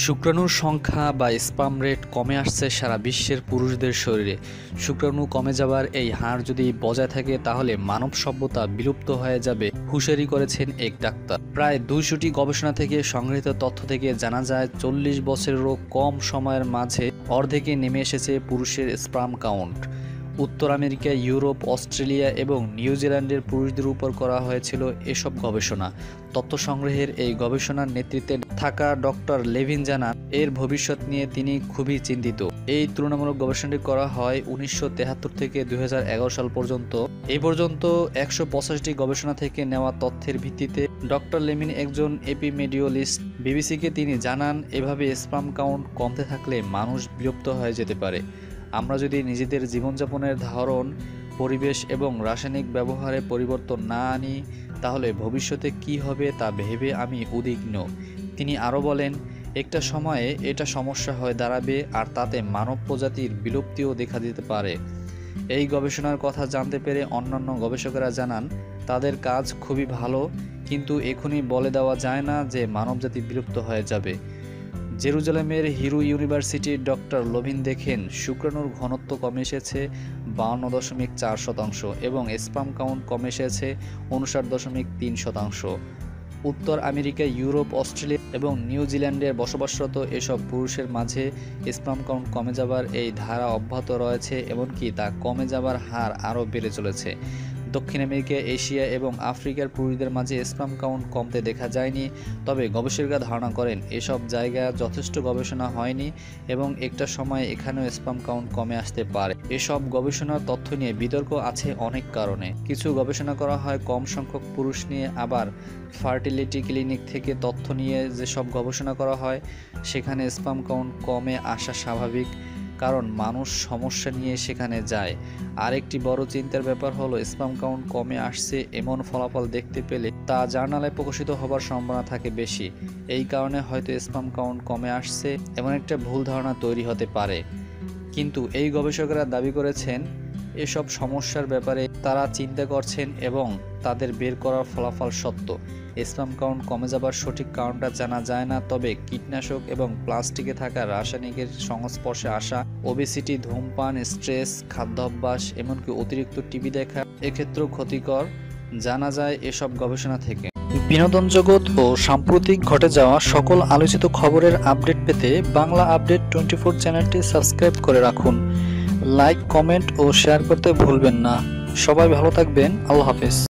শুক্রাণুর সংখ্যা বা sperm rate কমে আসছে সারা বিশ্বের পুরুষদের শরীরে। শুক্রাণু কমে যাওয়ার এই হার যদি বজায় থাকে তাহলে মানব সভ্যতা বিলুপ্ত হয়ে যাবে, হুঁশিয়ারি করেছেন এক ডাক্তার। প্রায় 200টি গবেষণা থেকে সংগৃহীত তথ্য থেকে জানা যায় 40 বছরেরও কম সময়ের মাঝে অর্ধেকে নেমে এসেছে পুরুষের স্পার্ম কাউন্ট। উত্তর আমেরিকা, ইউরোপ, অস্ট্রেলিয়া এবং নিউজিল্যান্ডের পুরুষদের উপর করা হয়েছিল এসব গবেষণা। তথ্য সংগ্রহের এই গবেষণার নেতৃত্বে থাকা ডক্টর লেভিন জানান, এর ভবিষ্যৎ নিয়ে তিনি খুবই চিন্তিত। এই তুলনামূলক গবেষণাটি করা হয় 1973 থেকে 2011 সাল পর্যন্ত। এই পর্যন্ত 185টি গবেষণা থেকে নেওয়া তথ্যের ভিত্তিতে ডক্টর লেভিন একজন এপিমেডিওলজিস্ট। বিবিসিকে তিনি জানান, এভাবে স্পার্ম কাউন্ট কমতে থাকলে মানুষ বিলুপ্ত হয়ে যেতে পারে। আমরা যদি নিজেদের জীবনযাপনের ধরন, পরিবেশ এবং রাসায়নিক ব্যবহারে পরিবর্তন না আনি তাহলে ভবিষ্যতে কি হবে তা ভেবে আমি উদ্বিগ্ন। তিনি আরও বলেন, একটা সময়ে এটা সমস্যা হয়ে দাঁড়াবে আর তাতে মানব প্রজাতির বিলুপ্তিও দেখা দিতে পারে। এই গবেষণার কথা জানতে পেরে অন্যান্য গবেষকেরা জানান, তাদের কাজ খুবই ভালো, কিন্তু এখনই বলে দেওয়া যায় না যে মানবজাতি বিলুপ্ত হয়ে যাবে। জেরুজালেমের হিরু ইউনিভার্সিটির ডক্টর লেভিন দেখেন, শুক্রাণুর ঘনত্ব কমে এসেছে 52.4% এবং স্পার্ম কাউন্ট কমে এসেছে 59.3%। উত্তর আমেরিকা, ইউরোপ, অস্ট্রেলিয়া এবং নিউজিল্যান্ডের বসবাসরত এসব পুরুষের মাঝে স্পার্ম কাউন্ট কমে যাবার এই ধারা অব্যাহত রয়েছে, এমনকি তা কমে যাবার হার আরও বেড়ে চলেছে। দক্ষিণ আমেরিকা, এশিয়া এবং আফ্রিকার পুরুষদের মাঝে স্পার্ম কাউন্ট কমতে দেখা যায়নি, তবে গবেষকরা ধারণা করেন এসব জায়গায় যথেষ্ট গবেষণা হয়নি এবং একটা সময় এখানেও স্পার্ম কাউন্ট কমে আসতে পারে। এসব গবেষণার তথ্য নিয়ে বিতর্ক আছে অনেক কারণে। কিছু গবেষণা করা হয় কম সংখ্যক পুরুষ নিয়ে, আবার ফার্টিলিটি ক্লিনিক থেকে তথ্য নিয়ে যেসব গবেষণা করা হয় সেখানে স্পার্ম কাউন্ট কমে আসা স্বাভাবিক, কারণ মানুষ সমস্যা নিয়ে সেখানে যায়। আরেকটি বড় চিন্তার ব্যাপার হলো, স্পার্ম কাউন্ট কমে আসছে এমন ফলাফল দেখতে পেলে তা জার্নালে প্রকাশিত হবার সম্ভাবনা থাকে বেশি। এই কারণে হয়তো স্পার্ম কাউন্ট কমে আসছে এমন একটা ভুল ধারণা তৈরি হতে পারে। কিন্তু এই গবেষকরা দাবি করেছেন, এসব সমস্যার ব্যাপারে তারা চিন্তা করছেন এবং তাদের বের করার ফলাফল সত্য। স্পার্ম কাউন্ট কমে যাবার সঠিক কারণটা জানা যায় না, তবে কীটনাশক এবং প্লাস্টিকে থাকা রাসায়নিকের সংস্পর্শে আসা, ওবেসিটি, ধূমপান, স্ট্রেস, খাদ্যাভ্যাস, এমনকি অতিরিক্ত টিভি দেখা এক্ষেত্রেও ক্ষতিকর জানা যায় এসব গবেষণা থেকে। বিনোদন জগৎ ও সাম্প্রতিক ঘটে যাওয়া সকল আলোচিত খবরের আপডেট পেতে বাংলা আপডেট 24 চ্যানেলটি সাবস্ক্রাইব করে রাখুন। লাইক, কমেন্ট ও শেয়ার করতে ভুলবেন না। সবাই ভালো থাকবেন। আল্লাহ হাফেজ।